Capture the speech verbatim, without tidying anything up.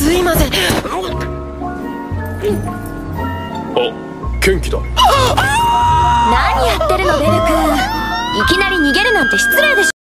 すいません。 あ、元気だ。 何やってるのベル君。いきなり逃げるなんて失礼でしょ。